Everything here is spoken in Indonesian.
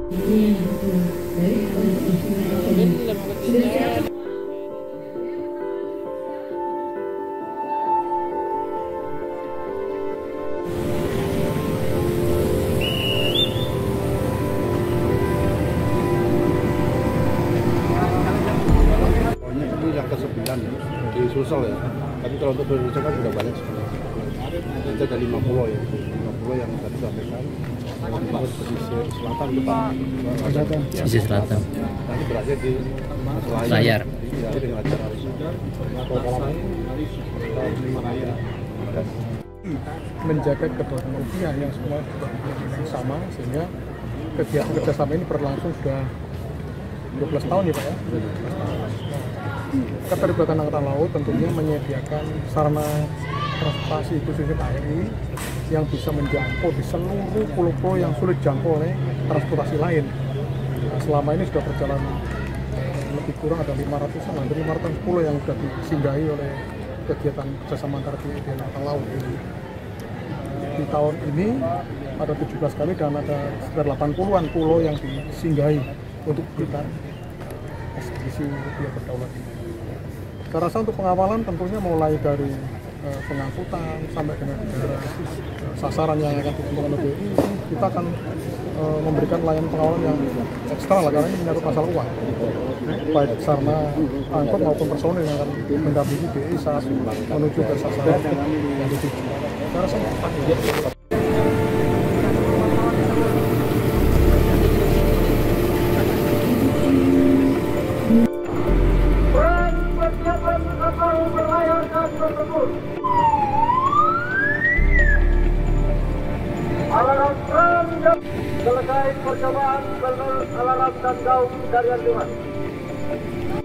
Iya, betul. Dari sudah siap. Pokoknya itu yang ke-9 di Sulsel ya. Tapi kalau untuk Indonesia kan sudah banyak sekali. Itu ada 50 ya. 50 yang tadi sampaikan. Terus pesisir selatan itu Pak. Sisi selatan. Nanti berakhir di Layar. Jadi dengan acara menjaga kedua pihak yang semua yang sama, sehingga kegiatan kerjasama ini berlangsung sudah 12 tahun ya Pak ya. Keterlibatan Angkatan Laut tentunya menyediakan sarana transportasi khususnya KRI yang bisa menjangkau di seluruh pulau-pulau yang sulit dijangkau oleh transportasi lain. Nah, selama ini sudah berjalan lebih kurang ada 500-an, hampir 500 pulau yang sudah disinggahi oleh kegiatan kerjasama antar TNI dan Angkatan Laut ini. Di tahun ini ada 17 kali dan ada sekitar 80-an pulau yang disinggahi untuk kita eksekusi rupiah berdaulat ini. Saya rasa untuk pengawalan tentunya mulai dari pengangkutan sampai dengan sasaran yang akan ditentukan oleh BI, kita akan memberikan layanan pengawalan yang ekstra lah, karena ini menyangkut masalah uang, baik sarana angkut maupun personil yang akan mendampingi BI saat menuju ke sasaran yang dituju. Saya rasa alarm selesai percobaan alarm dan gaung dari Anjuman.